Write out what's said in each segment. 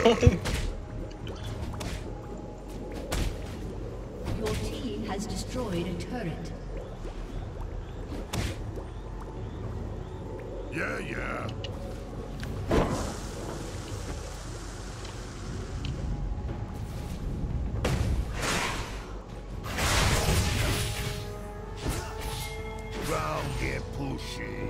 Your team has destroyed a turret. Yeah. Round get pushy.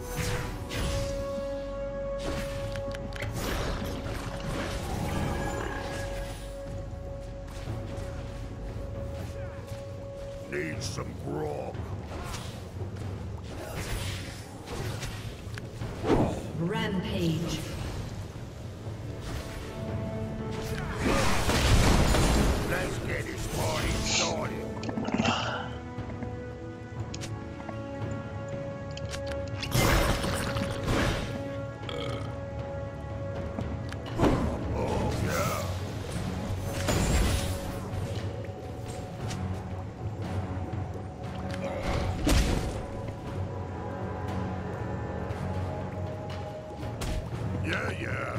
Need some grog. Rampage. Let's get this party started. Yeah.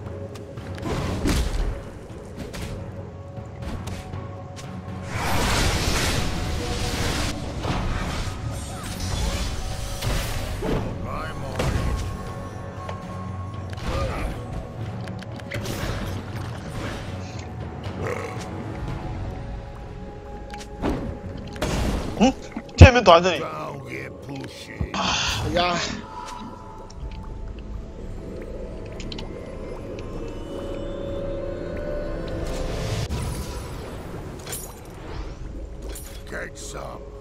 I'm on it. 嗯，竟然没躲在这里。 Round get pushy. 哎呀！ Get some.